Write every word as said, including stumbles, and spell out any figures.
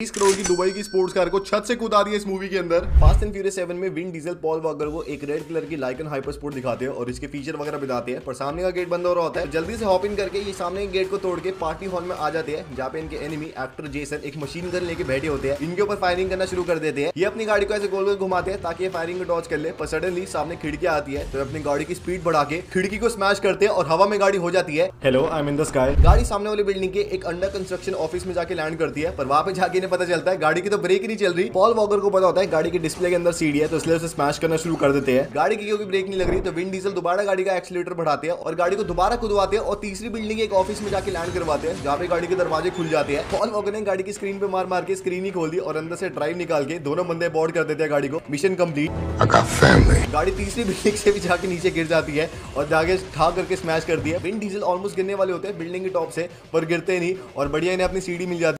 बीस करोड़ की दुबई की स्पोर्ट्स कार को छत से कूदा दिया इस मूवी के अंदर। फास्ट एंड फ्यूरियस सेवन में विन डीजल पॉल वॉकर को एक रेड कलर की लाइकन हाइपर स्पोर्ट दिखाते हैं और इसके फीचर वगैरह बताते हैं, पर सामने का गेट बंद हो रहा होता है। जल्दी से हॉप इन करके ये सामने के गेट को तोड़ के पार्टी हॉल में आ जाते हैं, जहाँ पे इनके एनिमी एक्टर जेसन एक मशीन गन लेके बैठे होते हैं। इनके ऊपर फायरिंग करना शुरू कर देते हैं। ये अपनी गाड़ी को ऐसे गोल गोल घुमाते हैं ताकि ये फायरिंग को डॉज कर ले, पर सडनली सामने खिड़की आती है तो अपनी गाड़ी की स्पीड बढ़ा के खिड़की को स्मैश करते हैं और हवा में गाड़ी हो जाती है। Hello I am in the sky. गाड़ी सामने वाली बिल्डिंग के एक अंडर कंस्ट्रक्शन ऑफिस में जाके लैंड करती है, पर वहां पे जाके इन्हें पता चलता है गाड़ी की तो ब्रेक ही नहीं चल रही। पॉल वॉकर को पता होता है गाड़ी के डिस्प्ले के अंदर सीडी है, तो इसलिए उसे स्मैश करना शुरू कर देते हैं। गाड़ी की क्योंकि ब्रेक नहीं लग रही तो विन डीजल दोबारा गाड़ी का एक्सीलरेटर बढ़ाते हैं और गाड़ी को दोबारा कुदवाते हैं और तीसरी बिल्डिंग के एक ऑफिस में जाके लैंड करवाते हैं, जहाँ पे गाड़ी के दरवाजे खुल जाते हैं। पॉल वॉकर ने गाड़ी की स्क्रीन पे मार मार के स्क्रीन ही खोल दी और अंदर से ड्राइव निकाल के दोनों बंदे बोर्ड कर देते हैं गाड़ी को। Mission complete. गाड़ी तीसरी बिल्डिंग से भी जाके नीचे गिर जाती है और जाके ठा करके स्मैश कर दिया। विन डीजल ऑलमोस्ट गिरने वाले होते हैं बिल्डिंग के टॉप से, पर गिरते नहीं और बढ़िया इन्हें अपनी सीढ़ी मिल जाती है।